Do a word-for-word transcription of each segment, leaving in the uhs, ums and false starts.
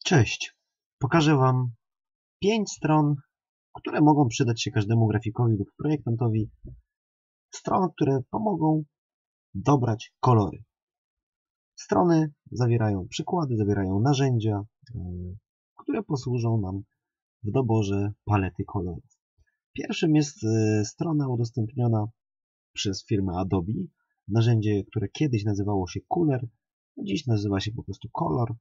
Cześć! Pokażę Wam pięć stron, które mogą przydać się każdemu grafikowi lub projektantowi. Stron, które pomogą dobrać kolory. Strony zawierają przykłady, zawierają narzędzia, które posłużą nam w doborze palety kolorów. Pierwszym jest strona udostępniona przez firmę Adobe. Narzędzie, które kiedyś nazywało się Cooler, dziś nazywa się po prostu Color.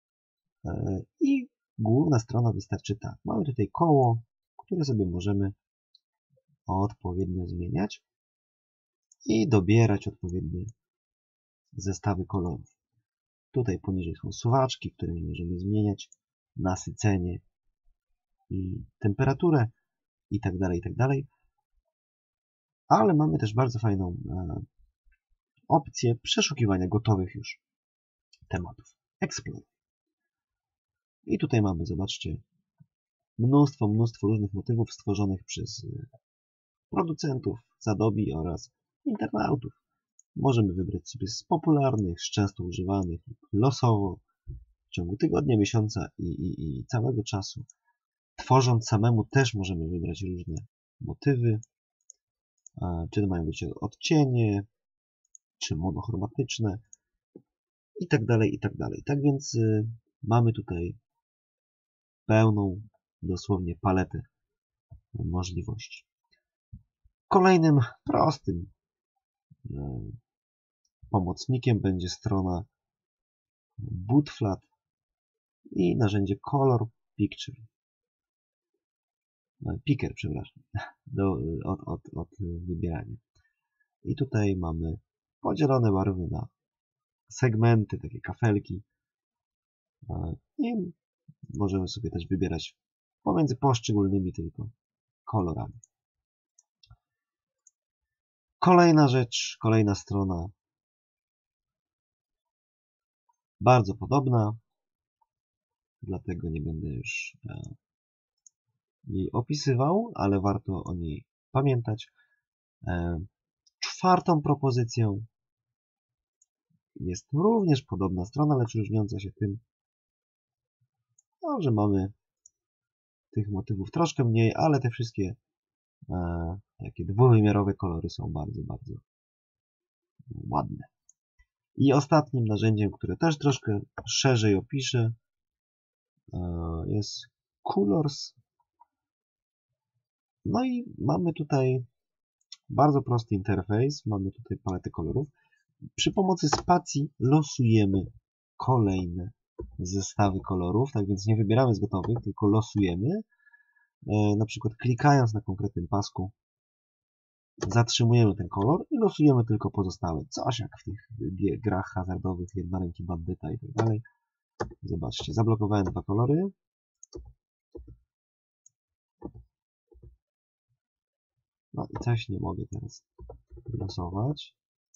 I główna strona wystarczy tak. Mamy tutaj koło, które sobie możemy odpowiednio zmieniać i dobierać odpowiednie zestawy kolorów. Tutaj poniżej są suwaczki, którymi możemy zmieniać nasycenie i temperaturę i tak dalej, i tak dalej. Ale mamy też bardzo fajną e, opcję przeszukiwania gotowych już tematów. Explore. I tutaj mamy, zobaczcie, mnóstwo, mnóstwo różnych motywów stworzonych przez producentów z Adobe oraz internautów. Możemy wybrać sobie z popularnych, z często używanych, losowo, w ciągu tygodnia, miesiąca i, i, i całego czasu. Tworząc samemu też możemy wybrać różne motywy, czy to mają być odcienie, czy monochromatyczne i tak dalej, i tak dalej. Tak więc y, mamy tutaj pełną, dosłownie paletę możliwości. Kolejnym prostym y, pomocnikiem będzie strona Bootflat i narzędzie Color Picture. Picker, przepraszam, do, od, od, od wybierania. I tutaj mamy podzielone barwy na segmenty, takie kafelki. I możemy sobie też wybierać pomiędzy poszczególnymi tylko kolorami. Kolejna rzecz, kolejna strona. Bardzo podobna, dlatego nie będę już jej opisywał, ale warto o niej pamiętać. Czwartą propozycją jest również podobna strona, lecz różniąca się tym, no, że mamy tych motywów troszkę mniej, ale te wszystkie e, takie dwuwymiarowe kolory są bardzo, bardzo ładne. I ostatnim narzędziem, które też troszkę szerzej opiszę, e, jest Colors. No i mamy tutaj bardzo prosty interfejs, mamy tutaj paletę kolorów. Przy pomocy spacji losujemy kolejne zestawy kolorów, tak więc nie wybieramy z gotowych, tylko losujemy. E, na przykład klikając na konkretnym pasku zatrzymujemy ten kolor i losujemy tylko pozostałe. Coś jak w tych grach hazardowych, jednoręki bandyta i tak dalej. Zobaczcie, zablokowałem dwa kolory. No i coś nie mogę teraz losować.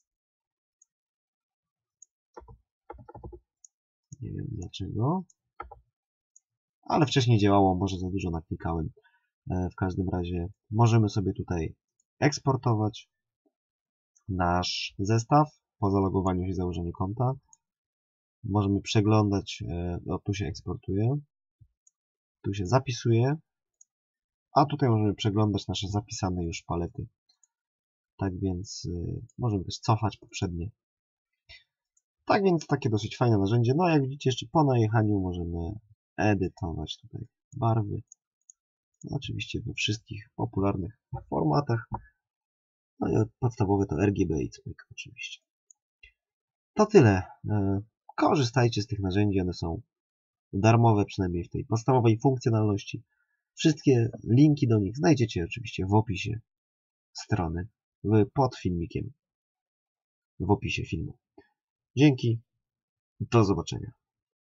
Nie wiem dlaczego. Ale wcześniej działało, może za dużo naklikałem. W każdym razie możemy sobie tutaj eksportować nasz zestaw po zalogowaniu się i założeniu konta. Możemy przeglądać, o tu się eksportuje, tu się zapisuje, a tutaj możemy przeglądać nasze zapisane już palety. Tak więc możemy też cofać poprzednie. Tak więc takie dosyć fajne narzędzie. No jak widzicie, jeszcze po najechaniu możemy edytować tutaj barwy. No, oczywiście we wszystkich popularnych formatach. No i podstawowe to R G B i C P K oczywiście. To tyle. Korzystajcie z tych narzędzi, one są darmowe, przynajmniej w tej podstawowej funkcjonalności. Wszystkie linki do nich znajdziecie oczywiście w opisie strony, pod filmikiem, w opisie filmu. Dzięki, do zobaczenia.